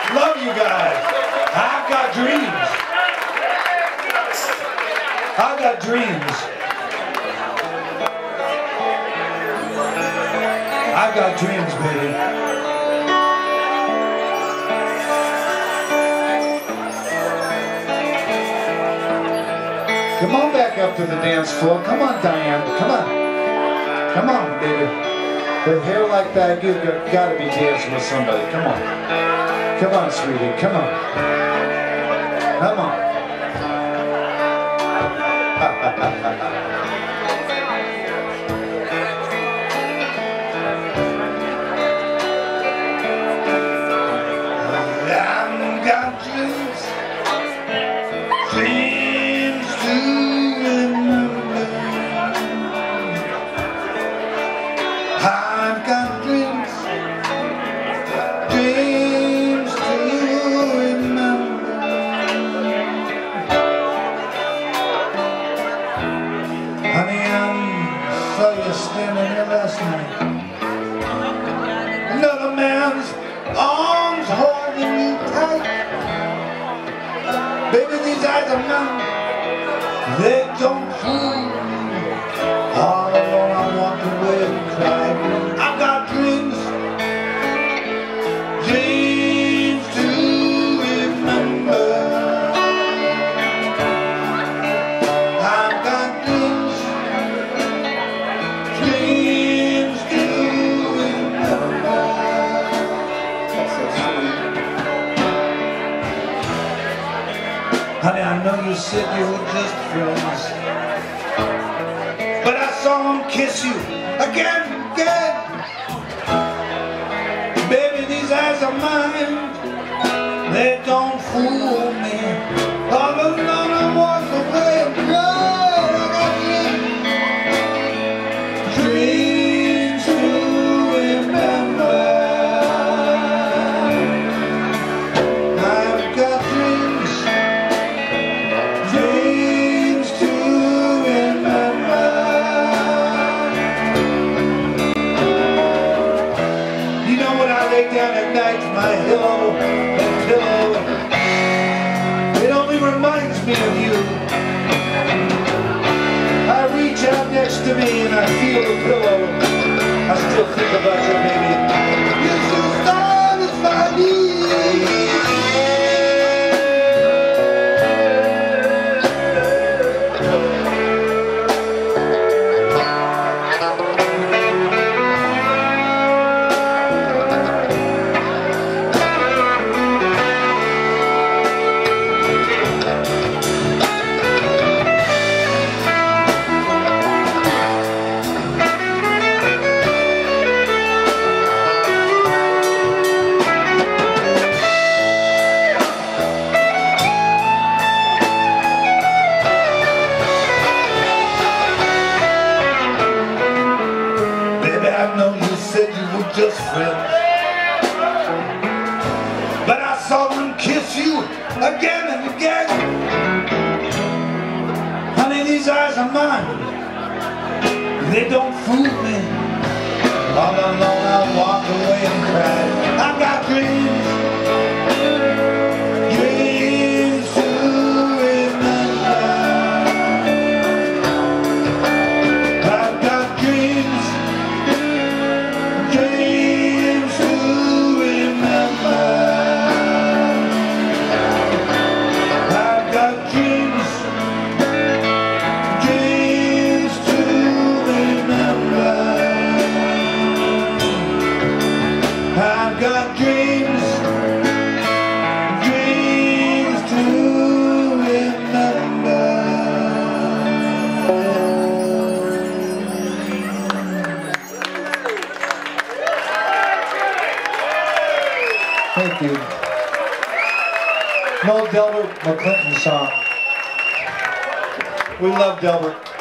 Love you guys. I've got dreams. I've got dreams. I've got dreams, baby. Come on back up to the dance floor. Come on, Diane. Come on. Come on, baby. With hair like that, you've got to be dancing with somebody. Come on. Come on, sweetie. Come on. Come on. I've got dreams. Dreams to remember. I've got dreams. Dreams to remember. Honey, I saw you standing here last night. Another man's arms holding you tight. Baby, these eyes are mine. They don't fool me. All alone I walk away and cry. I've got dreams. Dreams to remember. I've got dreams. Dreams to remember. Honey, I know you said you were just friends, but I saw him kiss you again and again. Baby, these eyes are mine. They don't fool me. All alone I walk away and cry. Dreams to remember. I've got dreams. Dreams to remember. You know when I lay down at night, my pillow and pillow, it only reminds me of you. I reach out next to me and I feel the pillow. I still think about you, baby. You still satisfy me. I know you said you were just friends, but I saw them kiss you again and again. Honey, these eyes are mine. They don't fool me. All alone I walk away and cry. I've got dreams. Dreams to remember. I've got dreams. Dreams to remember. I've got dreams. Dreams to remember. I've got dreams. Dreams to remember. Thank you. No Delbert McClinton song. We love Delbert.